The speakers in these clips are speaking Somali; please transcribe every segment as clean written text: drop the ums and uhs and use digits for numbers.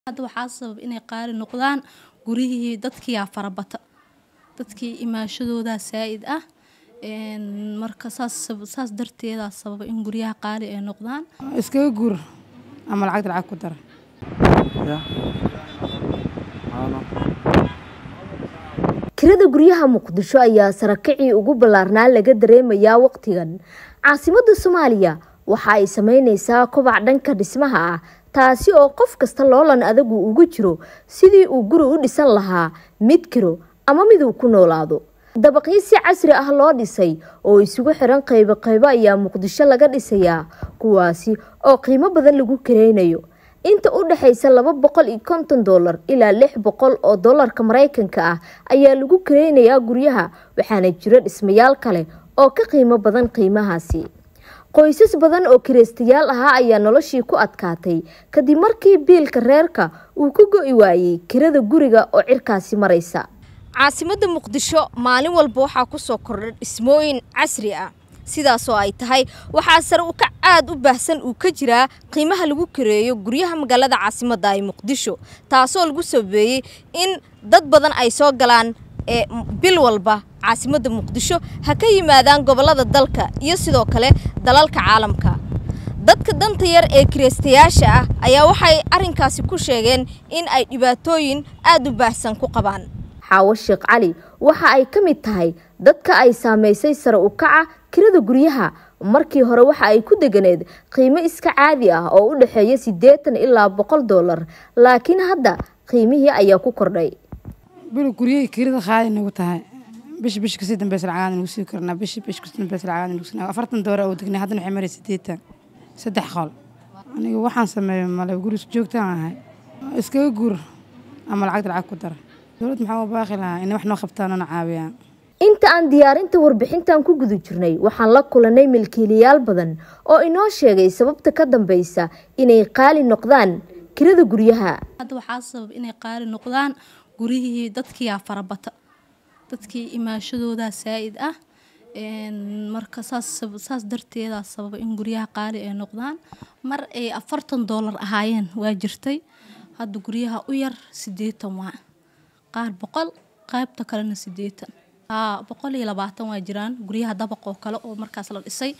hadda waxaa sabab inay qaali noqdaan gurihii dadkii aa farabata dadkii imaashadooda saa'id ah marka saas darteeda sabab in guryaha qaali ay noqdaan iskaga guur ama lacag ku dar kirada guryaha Muqdisho ayaa sarakicii ugu ballaarnaa laga dareemayaa waqtigan caasimadda Soomaaliya waxa ay sameynaysaa kobac dhanka dhismaha ah taasi oo qof kasta loolan adagu ugu jiro sidii uu guri u dhisan lahaa mid kiro ama mid uu ku noolaado dabaqyo si casri ah loo dhisay oo isugu xiran qaybo ayaa Muqdisho laga dhisayaa kuwaasi oo qiimo badan lagu kireynayo inta u dhaxaysa $250 ilaa $600 oo dollarka Mareykanka ah ayaa lagu kireynayaa guryaha waxaana jira dhismayaal kale oo ka qiimo badan qiimahaasi qoysas badan oo kireystayaal ah ayaa noloshii ku adkaatay kadib markii biilka reerka uu ku go'i waayay kirada guriga oo cirkaasi maraysa caasimadda Muqdisho maalin walba waxa ku soo kordhay dhismooyin casri ah sidaas oo ay tahay waxa sare u kac aad u baahsan uu ka jira qiimaha lagu kireeyo guryaha magaalada caasimadda ay Muqdisho taasoo lagu sabeeyay in dad badan ay soo galaan bil walba caasimadda Muqdisho ha ka yimaadaan gobolada dalka iyo sidoo kale dalalka caalamka dadka danta yar ee kireystayaasha ah ayaa waxay arinkaasi ku sheegeen in ay dhibaatooyin aad u baahsan ku qabaan Xaawo Sheekh Cali waxa ay kamid tahay dadka ay saameysay sare u kaca kirada guryaha markii hore waxa ay ku deganeed qiimo iska caadi ah oo u dhaxeeya $80 ilaa $100 laakiin hadda qiimihii ayaa ku kordhay bil guryaha kirada qaali nagu tahay bish ka sii dambeysay lacag aan sii karnaa bish ka sii dambeysay lacag aan sii $40 oo degnay hadana waxay maray 80 saddex qol aniga waxaan sameeyay malay guri joogtaan ahay iskaga guur ama lacag ku dar dawladda maxaa u baaqi lahaa in wax noo qabtaan oo caawiyaan inta aan diyaarinta warbixintan ku gudu jirnay waxaan la kulanay milkiilayaal badan oo inoo sheegay sababta ka dambaysa inay qaali noqdaan kirada guryaha hadda waxaa sabab inay qaali noqdaan gurihii dadkii aa farabata dadkii imaashadooda saa'id ah marka saas darteeda sabab in guryaha qaali ay noqdaan mar ay $40 ahaayeen waa jirtay hadda guryaha u yar 80 waa qaar 100 qaybta kalena 80 120 waa jiraan guryaha dabaq oo kale oo markaas la dhisay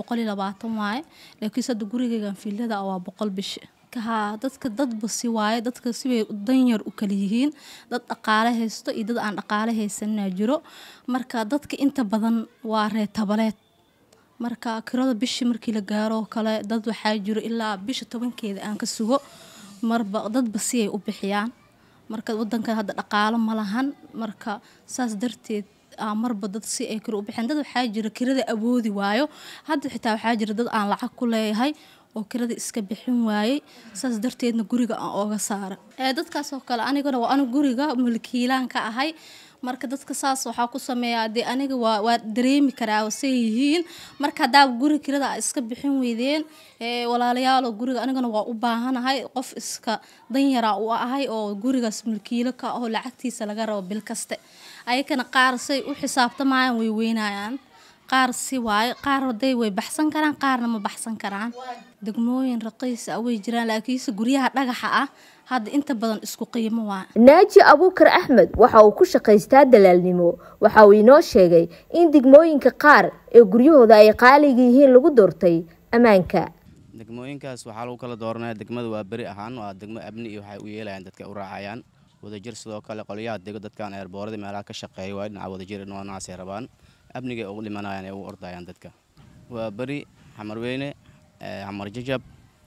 120 waaye laakiin sad gurigaygan fiilada waa 100 bish dadka dad basi waaye dadka si way dan yar u kala yihiin dad dhaqaale haysto iyo dad aan dhaqaale haysan jiro marka dadka inta badan waa reetabaleed marka kirada bishi markii la gaaro kale dad waxa jiro ilaa bisha 10keeda aan ka sugo marba dad basi ay u bixiyaan marka wadanka hadda dhaqaale ma lahan marka saas darteed marba dad si ay kiro u bixin dad waxa jira kirada awoodi waayo hadda xitaa waxa jira dad aan lacag ku leeyahay oo kirada iska bixin waayay saas darteedna guriga aan ooga saara dadkaas oo kale anigana waa guriga mulkiilaan ka ahay marka dadka saas waxa ku sameeyaa aniga waa dareemi karaa wasay yihiin marka hadaa guri kirada iska bixin weydeen walaalayaal guriga anigana waa u baahanahay qof iska dan yara u ahay oo gurigaas mulkiilo ka oo lacagtiisa laga rabo bil kaste ayakana qaar say u xisaabtamayaan way weynayaan qaar si waay qaar waday way baxsan karaan qaarna ma baxsan karaan degmooyin raqiis ah way jiraan laakiin guryaha dhagaxa ah hadda inta badan isku qiimo waa Naaji Abuukar Axmed waxa uu ku shaqaystaa dalaalnimo waxa uu inoo sheegay in degmooyinka qaar ee guryahooda ay qaaliga yihiin lagu doortay amaanka degmooyinkaas waxa lagu kala dooranayaa degmada waa bari ahaan waa degmo abni iyo waxay u yeelayaan dadka u raacayaan wadajir sidoo kale qoliyaha dego dadkan eerboorada meelaha ka shaqeeya waa dhinaca wadajir noocaas ay rabaan abniga ugu dhimanayaan ee u ordayaan dadka waa bari xamar weyne xamar jajab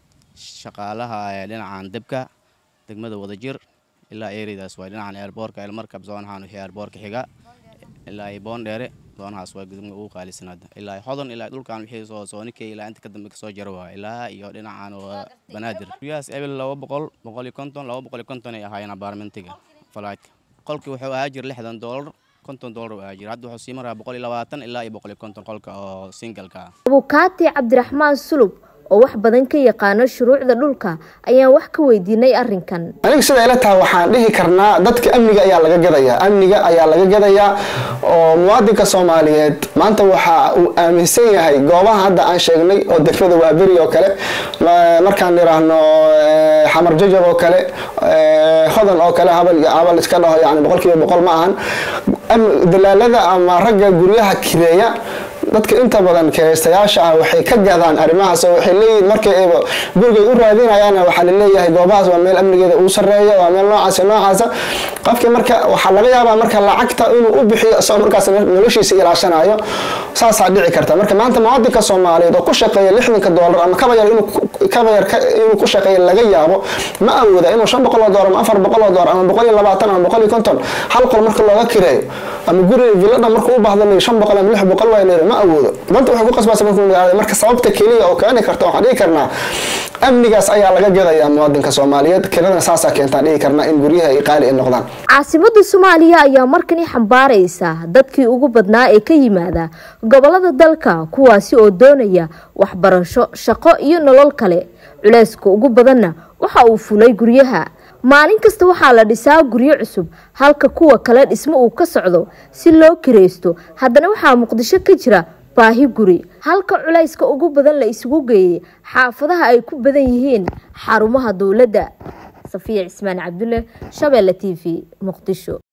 shaqaalaha dhinacan debka degmada wadajir ilaa eeridaas waa dhinacan eerboorka markab zoonahan wixii eerboorka xiga ilaa boondheere zoonahaas waa gudubka ugu qaalisanaada ilaa hodan ilaa dhulkan wixii soo soonikay ilaa inta ka dambe ka soo jaro waa ilaa iyo dhinacan waa banaadir riyaas ebil 200 150 250 ay ahaayeen apartmentiga falaadka qolkii wuxuu ahaa jir $60 $50 waa jir hadda wuxuu sii maraa 120 ilaa 150 qolka oo single ka Abukaati Cabdiraxmaan Sulub oo wax badan ka yaqaano shuruucda dhulka ayaan wax ka weydiinay arrinkan. aniga sida ila tahay waxaan dhihi karnaa dadka amniga ayaa laga gadayaa oo muwaadinka Soomaaliyeed maanta waxa uu aaminsan yahay goobaha hadda aan sheegnay oo degmada Waaberi oo kale markaan niraahno xamar jajab oo kale hodan oo kale habal iska dhaho yani 100% ma ahan dalaalada ama ragga guryaha kireeya dadka inta badan kireystayaasha waxay ka gadaan arimahaas oo waxay leeyihiin markay guriga u raadinayaan waxa la leeyahay goobahaas waa meel amnigeeda uu sareeyo waa meel noocaas qofka marka waxa laga yaabaa marka lacagta inuu u bixiyo soo markaas noloshiisa ilaashanayo saas dhici karta marka maanta muwaadinka Soomaaliyeed oo ku shaqeeya $60 ama kaba yar inuu ku shaqeeyo laga yaabo ma awoodo inuu $500 ama $400 ama $120 ama $150 hal qol marka looga kireeyo ama guri villada marka u baahdo $500 ama $600 waa inay ma awoodo danta waxay ku qasbaysaa marka sababta kaliya oo kaani karto waxa dhigi karnaa amnigaas ayaa laga gadayaa muwaadinka Soomaaliyeed kiradana saasa keenta dhigi karnaa in guryaha ay qaali ay noqdaan. Caasimadda Soomaaliya ayaa markani xambaaraysa dadkii ugu badnaa ee ka yimaada gobolada dalka kuwaasi oo doonaya waxbarasho, shaqo iyo nolol kale. Culayska ugu badanna waxa uu fulay guryaha. maalin kasta waxaa la dhisaa guryo cusub halka kuwa kale dhismo uu ka socdo si loo kireysto. haddana waxaa Muqdisho ka jira baahi guri halka culayska ugu badan la isugu geeyay xaafadaha ay ku badan yihiin xarumaha dawladda. Safiya Cismaan Cabdulle, Shabeelle TV, Muqdisho.